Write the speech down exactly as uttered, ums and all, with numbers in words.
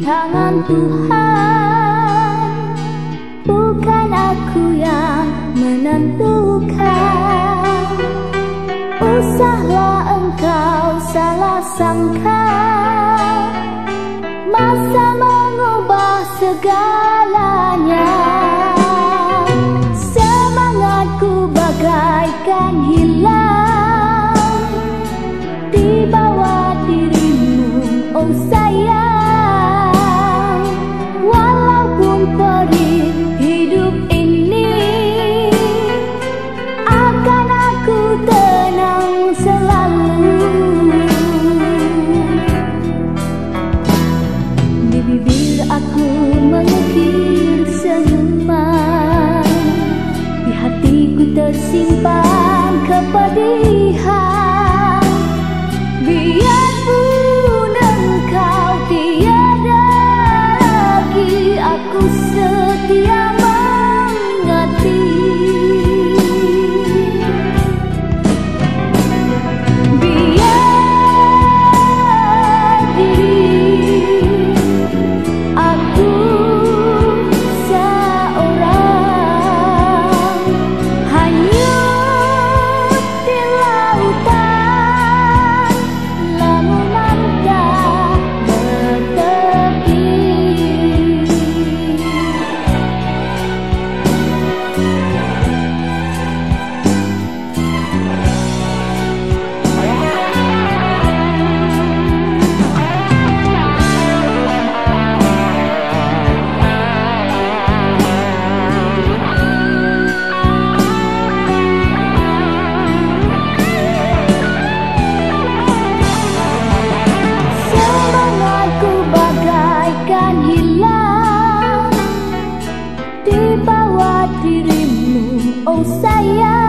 tangan Tuhan, bukan aku yang menentukan. Usahlah engkau salah sangka, masa mengubah segalanya. Semangatku bagaikan hilang di bawah dirimu, oh sayang. Walaupun perih hidup ini, akan aku tenang selalu. Di bibir aku mengukir senyuman, di hatiku tersimpan kepedihan. Biarpun engkau tiada lagi, aku setia mengabdi. Biar diri aku seorang hanyut di lautan, lamun anda bertepi. Semangatku bagaikan hilang di bawah dirimu, oh sayang.